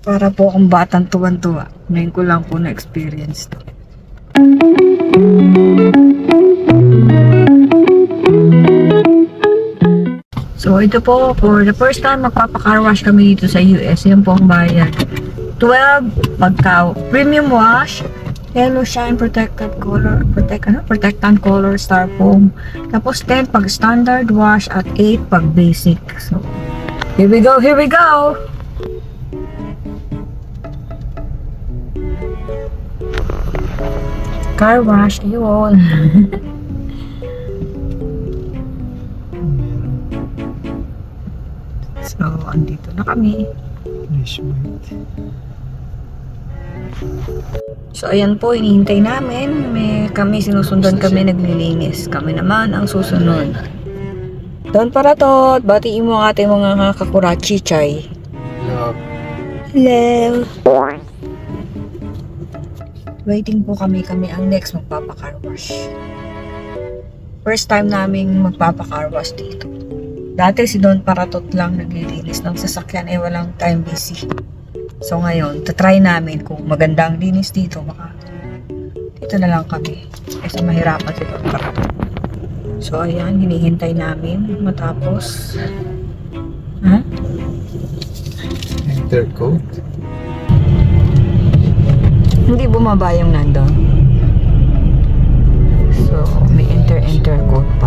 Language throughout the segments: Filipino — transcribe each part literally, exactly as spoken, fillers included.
Para po akong batang tuwan-tuwa. Ngayon ko lang po na-experience to. So, ito po, for the first time magpapa-car wash kami dito sa U S. Yan po ang bayad. twelve pagka premium wash, yellow shine protected color, protect ano? Protectant color styrofoam. Tapos ten pag standard wash at eight pag basic. So, here we go, here we go! Car wash, ayun. So, andito na kami. So, ayan po, inihintay namin. May, kami, sinusundan kami, naglilinis. Kami naman ang susunod. Doon para to, batiin mo ang ating mga kakurachi chay. Hello. Waiting po kami, kami ang next magpapa-car wash. First time naming magpapa-car wash dito. Dati si Don Paratot lang naglilinis ng sasakyan, eh walang time busy. So ngayon, tatry namin kung magandang linis dito, baka dito na lang kami. Kasi mahirapan si Don Paratot. So ayan, hinihintay namin matapos. Ha? Huh? Intercoat? Hindi bumaba yung nandun. So, may enter-enter code pa.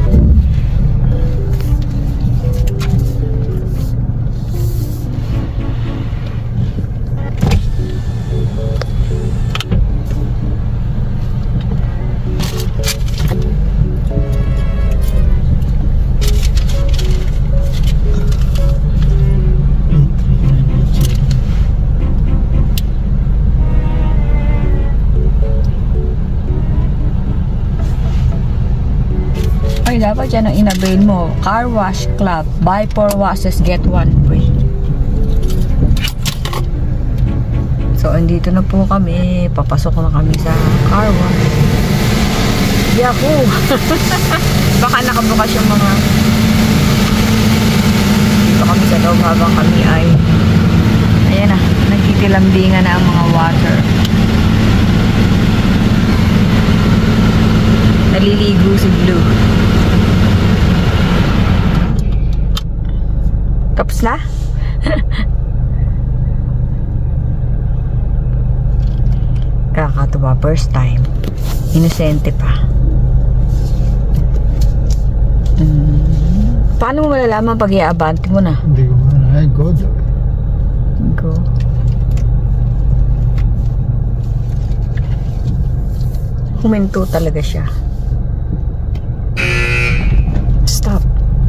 Dapat yan ang inabail mo. Car Wash Club. Buy four washes, get one free. So, andito na po kami. Papasok na kami sa car wash. Yahoo! Baka nakabukas yung mga dito kami sa loob habang kami ay ayan na, nagtitilambingan na ang mga water. Naliligo si Blue. Tapos na? Kakatuwa, first time. Inosente pa. Hmm. Paano mo malalaman pag i-abante mo na? Hindi ko man. Ay, go daw. Go. Huminto talaga siya. Stop.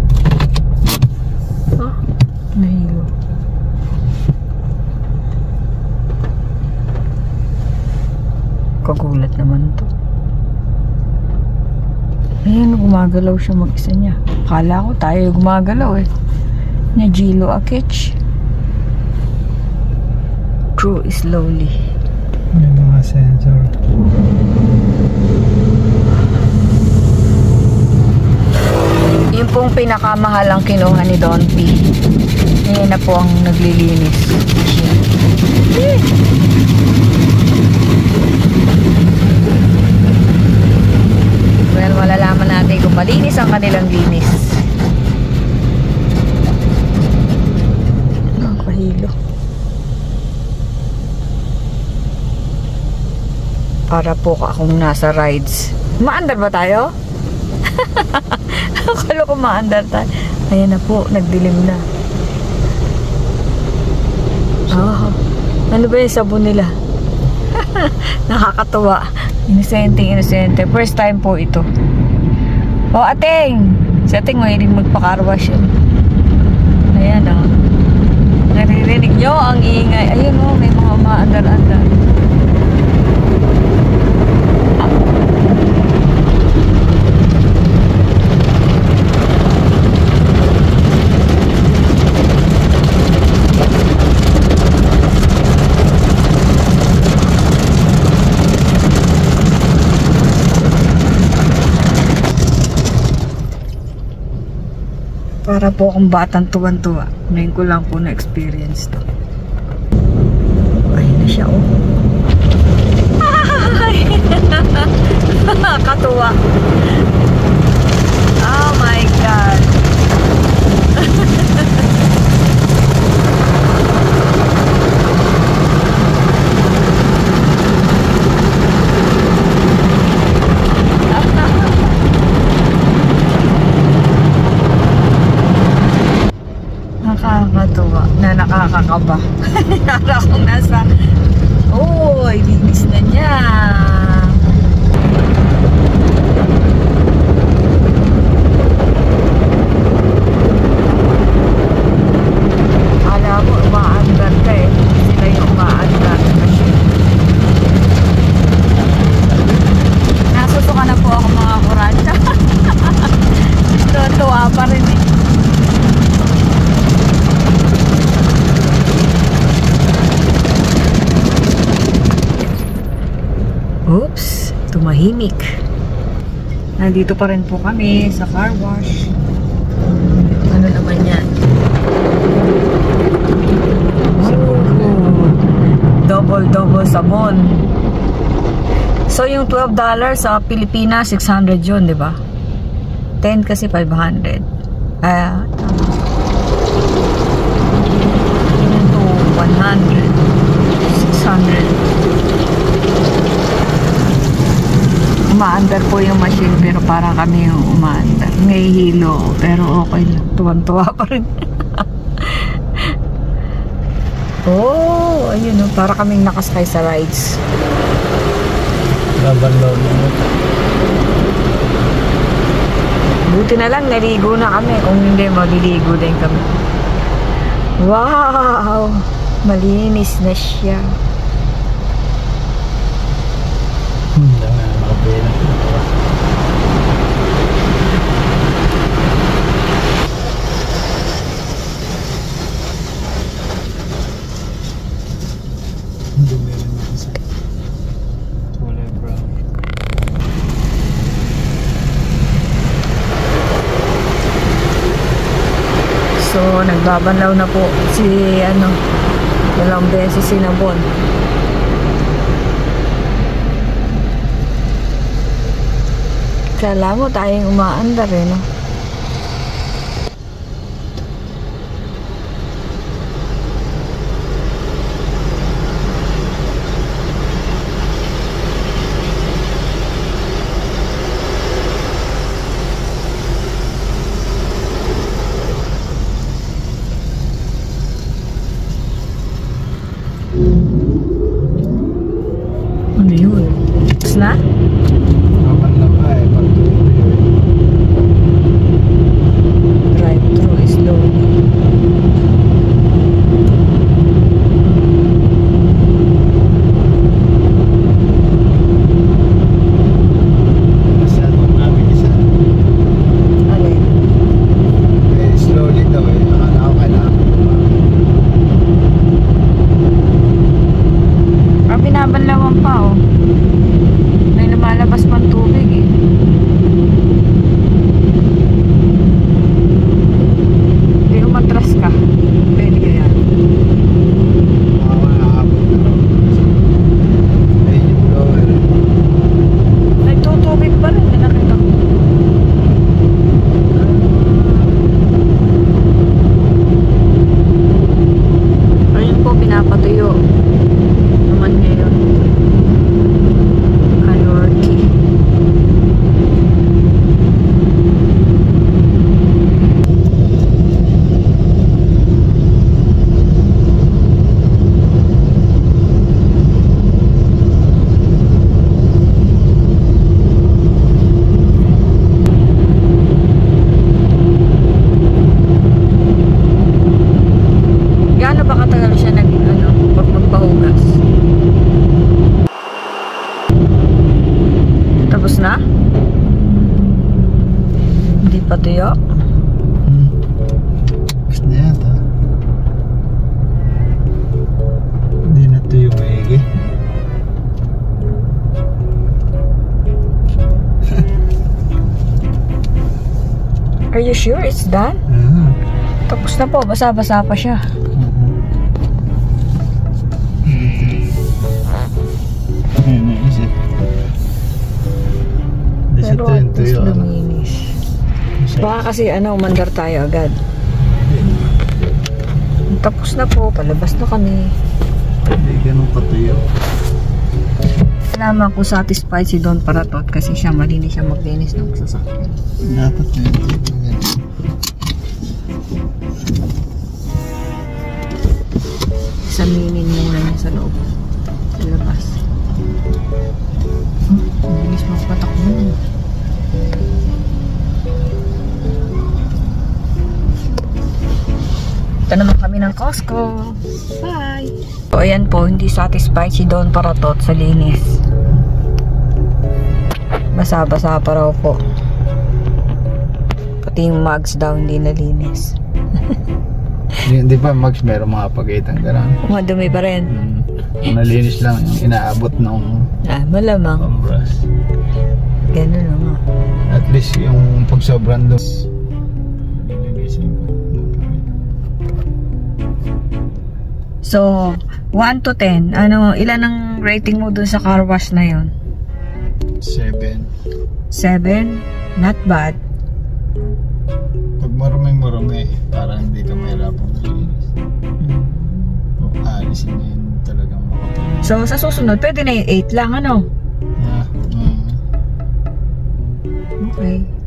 Oh, nahilo. Kagulat naman to. Ayan, gumagalaw siya mag-isa niya. Akala ko tayo gumagalaw eh. Najilo Akich. Cruise slowly. May mga sensor. Yung pong pinakamahalang kinuha ni Don P. Ngayon na po ang naglilinis. Eh. Well, malalaman natin kung malinis ang kanilang linis. Nakahilo. Para po akong nasa rides. Maandar ba tayo? Akala ko maandar tayo. Ayan na po, nagdilim na. Oh, ano ba yung sabon nila? Nakakatuwa. Inosente, inosente. First time po ito. O, ating! Si ating mahilig magpakarwash yun. Ayan o. Oh. Naririnig nyo ang ingay. Ayun o, oh, may mga umaandar-andar. Para po akong batang tuwan-tuwa. Ngayon ko lang po na-experience to. Ayun na siya, oh. Ay! Katuwa. Oh my God. Nakakatuwa na nakakakaba. Para akong nasa, oh, linis na niya. Alam mo, umaandar ka eh. Sila yung umaandar. Nasusuka na po ako mga kuranta. Tuwa pa rin eh. Oops, tumahimik. Nandito pa rin po kami sa car wash. Ano naman yan? Oh, double-double sabon. So yung twelve dollars sa Pilipinas, six hundred yun, di ba? ten kasi five hundred. Ah, ito, one hundred. six hundred. Umaandar po yung machine pero para kami yung umaandar. May hilo pero okay lang. Tuwan-tuwa pa rin. Oh, ayun o. Para kaming nakaskay sa rides. Laban-law mo. Buti na lang naligo na kami. Kung hindi, maliligo din kami. Wow! Malinis na siya. Hmm, dami na makapila. Dumi rin ako sa kulay brown. So, nagbabanlaw na po si, ano, dalawang beses sinabon. Kala mo tayong umaandar eh, no? Ano yun? Tapos na? Laban-law ka eh. Pag-tuloy yun. Drive-thru is low. Masyadong namin isa. Ano yun? Eh, slowly daw eh. Akala ko kailangan ko tumakas. Ah, binabanlawan pa oh. May lumalabas pang tubig eh. Hindi umatras ka. Pwede ka yan. Ako nakakabot na raw. Ayun yung blower eh. Nagtutubig pa rin. Nakita ko. Ayun po, pinapatuyo. Naman niya yun. Kayorki. Gaano ba katagal siya nag, ano, pag magpahugas? Tapos na? Hindi pa tuyo? Hmm. Gusto na yata. Hindi na ito yung maigi. Are you sure it's done? Ah. Tapos na po, basa-basa pa siya. Mhm. Baka kasi ano, umandar tayo agad. Tapos na po, palabas na kami. Hindi ganun katuyo. Alaman ko satisfied si Don Paratot kasi siya malinis siya maglinis ng sasakyan. Dapat yun. Saminin muna niya sa loob. Sa labas. Hmm, ang bilis magpatakbo. Ito naman kami ng Costco. Bye! So, ayan po, hindi satisfied si Don Paratot sa linis. Basa-basa pa raw po. Pati yung mugs daw hindi nalinis. Di ba, Max, meron mga pagkitang gano'n? Madumi pa rin. Hmm. Ang nalinis lang yung inaabot ng Ah, malamang. pambras. Ganun na nga. At least yung pag sobrang doon. Nilinisin ko. So, one to ten, ano, ilan ang rating mo dun sa car wash na yun? Seven. seven? Not bad. Pag marumi-marumi, parang hindi ka mahirapang nalinis. O, alisin na yun talagang makapag. So, sa susunod, pwede na yung eight lang, ano? Yeah. Mm. Okay.